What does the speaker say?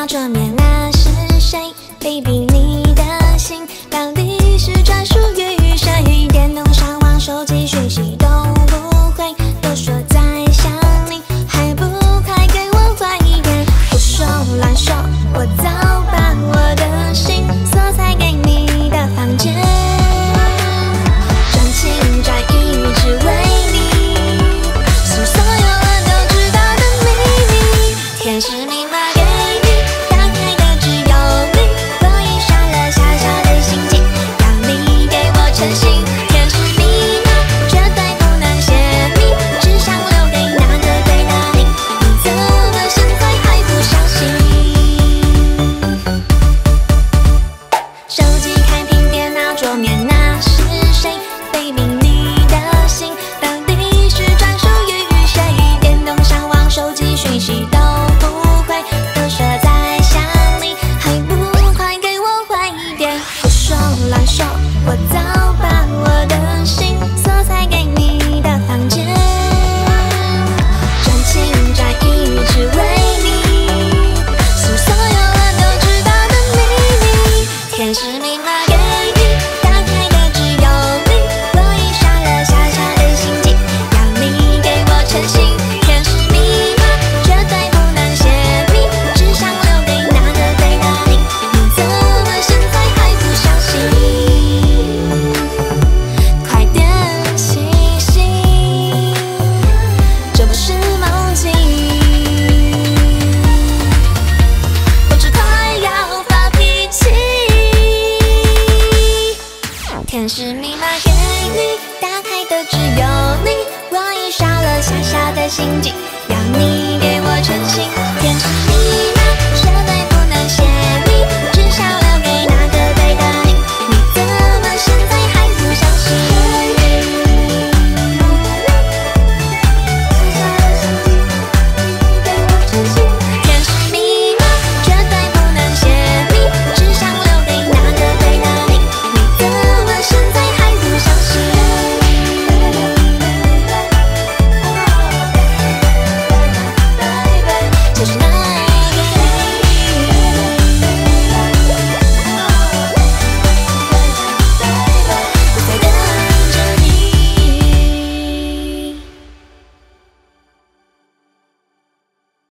脑桌面那是谁 ？Baby， 你的心到底是专属于谁？电动上网、手机讯息都不回，都说在想你，还不快给我快一点！胡说乱说，我早把我的心锁在给你的房间，专情专一只为你，是所有人都知道的秘密，天使密码给你。 手机开屏，电脑桌面那是谁 ？Baby， 你的心到底是专属于谁？电动上网、手机讯息都。